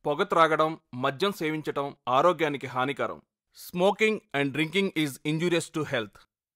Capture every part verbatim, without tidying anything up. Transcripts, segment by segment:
పొగ త్రాగడం, మద్యం సేవించటం ఆరోగ్యానికి హానికరం. Smoking and drinking is injurious to health.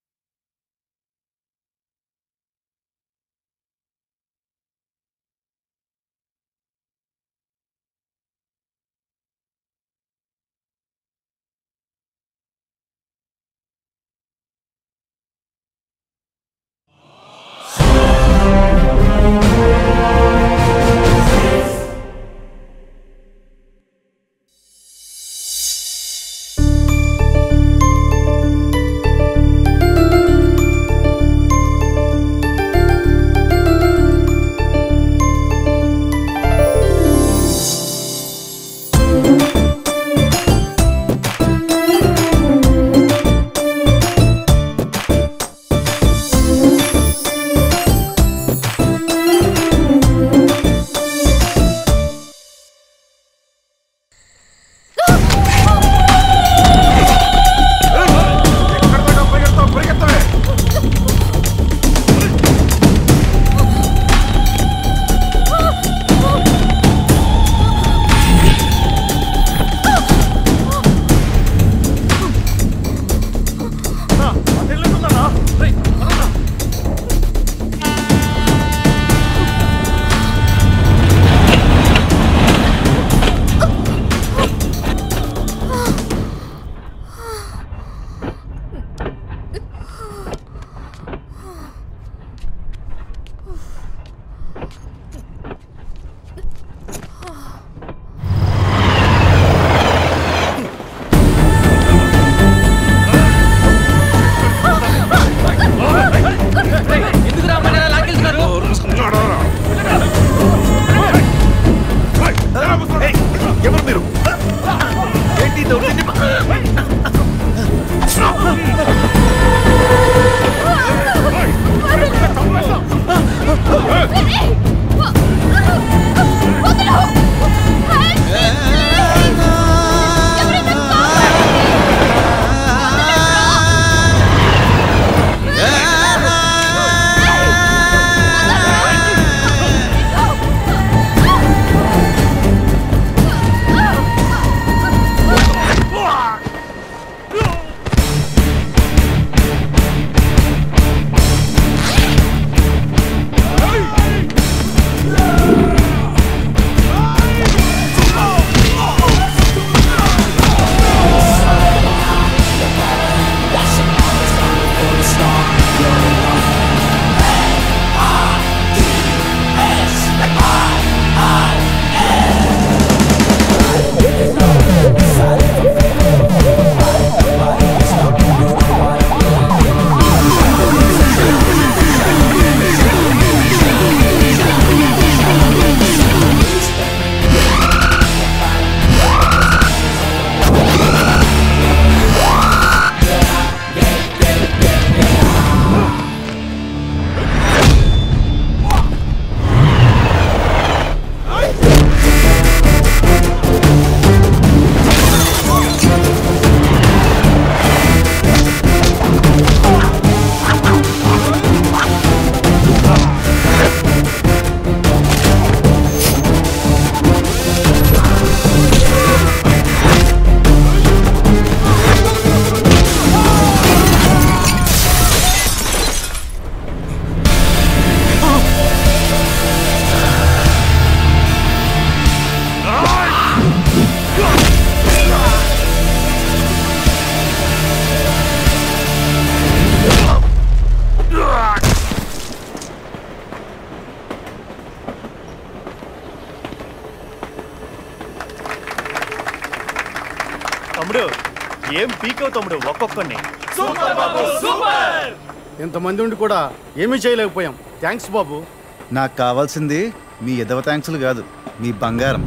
తమ్ముడు ఏం పీకో తమ్ముడు ఒక్కొక్కడిని. సూపర్ బాబు సూపర్. ఎంతమంది ఉండి కూడా ఏమీ చేయలేకపోయాం. థ్యాంక్స్ బాబు. నాకు కావాల్సింది మీ ఎదవ థ్యాంక్స్లు కాదు, మీ బంగారం.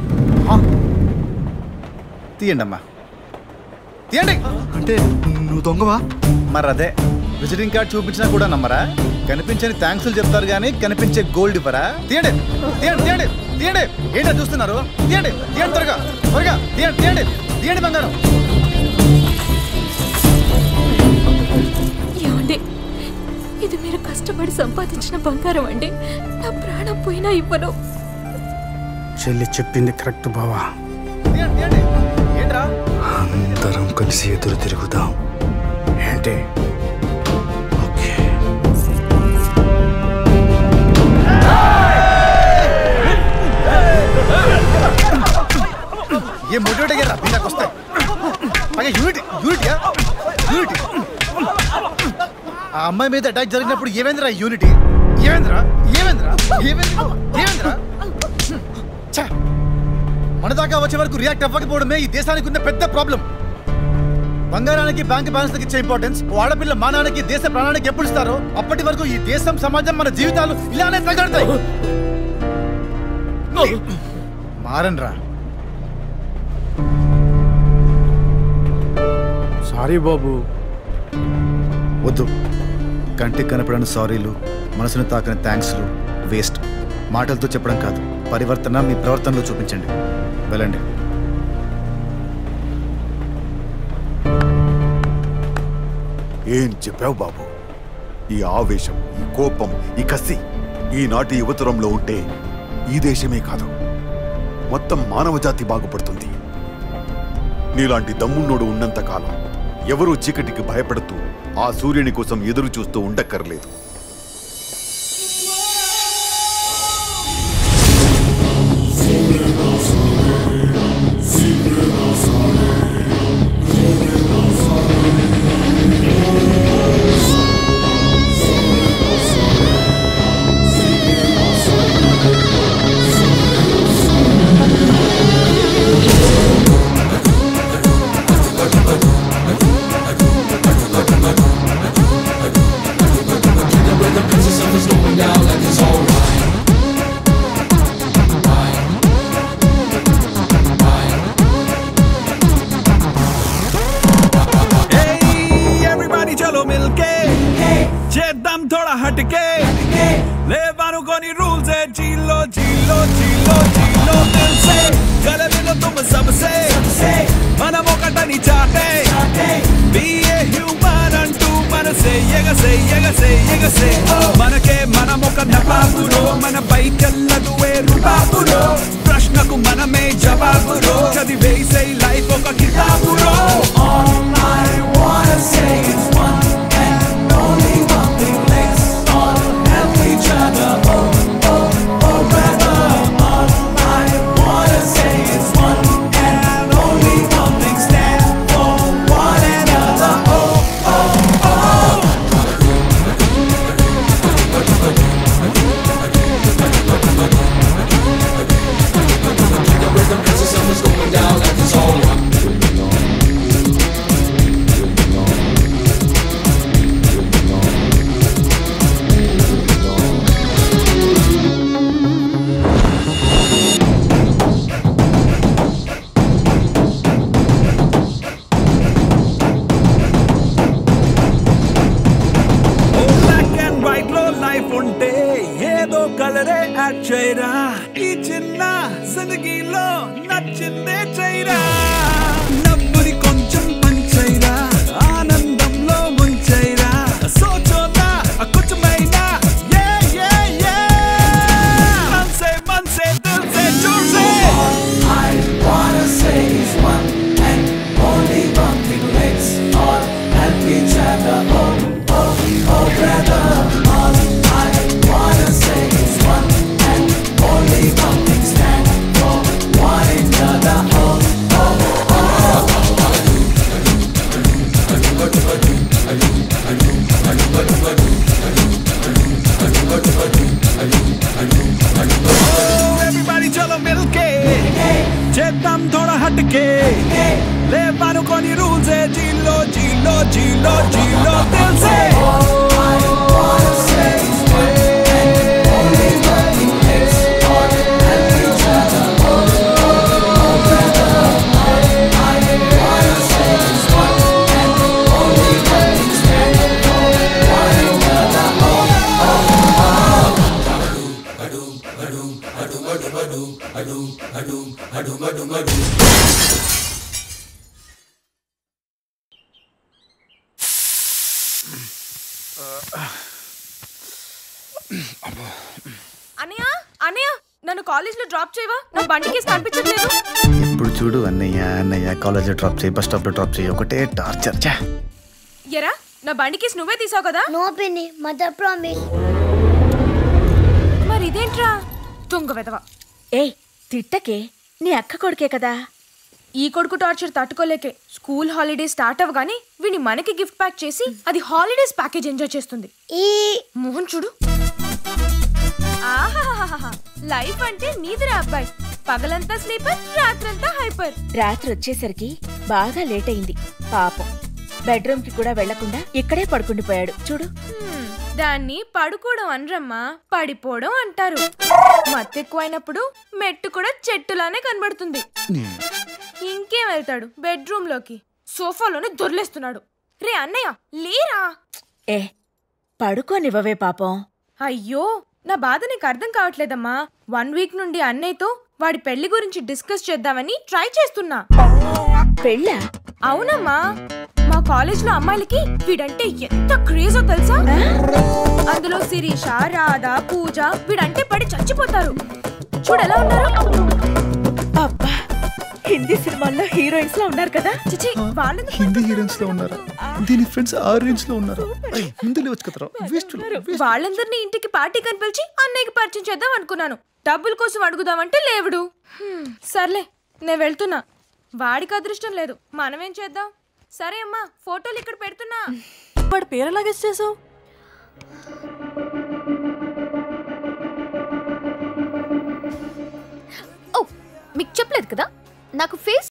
తీయండి అమ్మా, తీయండి. అంటే నువ్వు దొంగవా? మరి అదే, విజిటింగ్ కార్డ్ చూపించినా కూడా నమ్మరా? కనిపించని థ్యాంక్స్లు చెప్తారు కానీ కనిపించే గోల్డ్ ఇవ్వరా? తీయండి తీయండి తీయండి తీయండి. ఏంటో చూస్తున్నారు? తీయండి తీయండి, త్వరగా త్వరగా తీయండి తీయండి తీయండి బంగారం. ఏమండి, ఇది మీరు కష్టపడి సంపాదించిన బంగారం అండి. నా ప్రాణం పోయినా ఇవ్వను. చెల్లి చెప్పింది కరెక్ట్ బావా. ఏంట్రా అందరం కలిసి ఎదురు తిరుగుదాం ఏంటి ఓకే ఏ మోటివేట్ అయ్యారా నాకు వస్తాయి పైగా యూనిటీ యూనిటీ యూనిటీ ఆ అమ్మాయి మీద అటాక్ జరిగినప్పుడు ఏమైందిరా యూనిటీ ఏమైందిరా ఏమైందిరా ఏమైంది ఏమైందిరా మన దాకా వచ్చే వరకు రియాక్ట్ అవ్వకపోవడమే ఈ దేశానికి ఉన్న పెద్ద ప్రాబ్లం. బంగారానికి బ్యాంక్ బ్యాలెన్స్ ఇచ్చే ఇంపార్టెన్స్ ఆడపిల్ల మానానికి దేశ ప్రాణానికి ఎప్పుడు ఇస్తారో అప్పటి వరకు ఈ దేశం సమాజం మన జీవితాలు ఇలానే తగడతాయి. మారన్రా. సారీ బాబు. వద్దు. కంటికి కనపడని సారీలు, మనసును తాకని థ్యాంక్స్లు వేస్ట్. మాటలతో చెప్పడం కాదు, పరివర్తన మీ ప్రవర్తనలో చూపించండి. వెళ్ళండి. ఏం చెప్పావు బాబు? ఈ ఆవేశం, ఈ కోపం, ఈ కసి ఈనాటి యువతరంలో ఉంటే ఈ దేశమే కాదు మొత్తం మానవజాతి బాగుపడుతుంది. నీలాంటి దమ్మున్నోడు ఉన్నంత కాలం ఎవరూ చీకటికి భయపడుతూ ఆ సూర్యుని కోసం ఎదురు చూస్తూ ఉండక్కర్లేదు. మనకే మనమొక నవాబురో, మన బైకల్లదు వేరు బాబురో, ప్రశ్నకు మనమే జవాబురో, చదివేసే లైఫ్ ఒక కితాబురో. All I wanna say is one and only one thing, let's all help each other. Oh, oh, oh brother. All I wanna say is one and only one thing, stand for one another. Oh, oh, oh. ఈ చిన్న జిందగీలో నచ్చిందే చైరా, నవ్వుని కొంచెం పంచైరా, ఆనందంలో ముంచైరా, సోచోనా కొంచెమైనా మనసే మనసే దిల్సే చూసే. I wanna say is one and only one thing, let's all help each other. Oh, oh, oh brother. All I wanna say is one and only one thing, stand for one another. Oh, oh, oh. Oh, everybody chalo milke, chetam thoda hatke, le manu koni rules hai, jilo jilo jilo jilo dil se. I wanna say is one and only one thing, let's all help each other. Oh, oh brother. I wanna say is one and only one thing, stand for one another. Oh, oh, oh. Adum adum adum adum adum adum adum adum adum adum. అన్నయ్య అన్నయ్య నన్ను college లో drop చేయవా? నా బండికి కనిపించట్లేదు. ఎప్పుడు చూడు అన్నయ్య అన్నయ్య కాలేజ్ డ్రాప్ చేయి బస్ స్టాప్ లో డ్రాప్ చేయి ఒకటే టార్చర్. చా ఎరా నా బండికి నువ్వే తీసావు కదా? నో పిన్ని, మదర్ ప్రామిస్. మరి ఇదేంట్రా దొంగ వెదవా? ఏయ్ తిట్టకే, నీ అక్క కొడుకే కదా. ఈ కొడుకు టార్చర్ తట్టుకోలేకే స్కూల్ హాలిడే స్టార్ట్ అవ్వగానే వీని మనకి గిఫ్ట్ ప్యాక్ చేసి అది హాలిడేస్ ప్యాకేజ్ ఎంజాయ్ చేస్తుంది. ఈ మోహన్ చూడు. ఆహాహాహా, లైఫ్ అంటే నీదిరా అబ్బాయి. పగలంతా స్లీపర్, రాత్రంతా హైపర్. రాత్రి వచ్చేసరికి బాగా లేట్ అయింది పాపం. బెడ్రూమ్ కి కూడా వెళ్లకుండా ఇక్కడే పడుకుండిపోయాడు చూడు. దాన్ని పడుకోవడం అనరమ్మా, పడిపోవడం అంటారు. మత్తెక్కువైనప్పుడు మెట్టు కూడా చెట్టులానే కనబడుతుంది. ఇంకేం వెళ్తాడు బెడ్రూమ్ లోకి, సోఫాలోనే దొర్లేస్తున్నాడు. రే అన్నయ్య లేరా? ఏ పడుకోనివ్వవే పాపం. అయ్యో నా బాధ నీకు అర్థం కావట్లేదమ్మా. వన్ వీక్ నుండి అన్నయ్యతో వాడి పెళ్లి గురించి డిస్కస్ చేద్దామని ట్రై చేస్తున్నా. పెళ్ళా? అవునమ్మా, మా కాలేజ్ లో అమ్మాయిలకి వీడంటే ఎంత క్రేజో తెలుసా? అందులో శిరీష, రాధా, పూజ వీడంటే పడి చచ్చిపోతారు. చూడెలా ఉన్నారు. అబ్బా హిందీ సినిమాల్లో హీరోయిన్స్ లో ఉన్నారు కదా. చిచి వాళ్ళని హిందీ హీరోయిన్స్ లో ఉన్నారా? దీని ఫ్రెండ్స్ ఆ రేంజ్ లో ఉన్నారా? ముందు లేవచ్చు కదరా. వాళ్ళందరినీ ఇంటికి పార్టీ కనిపించి అన్నయ్యకి పరిచయం చేద్దాం అనుకున్నాను. డబ్బుల కోసం అడుగుదామంటే లేవుడు. సర్లే నేను వెళ్తున్నా. వాడికి అదృష్టం లేదు, మనమేం చేద్దాం. సరే అమ్మా, ఫోటోలు ఇక్కడ పెడుతున్నా. వాడి పేరు ఎలాగ చేసావు? ఓ మీకు చెప్పలేదు కదా నాకు ఫేస్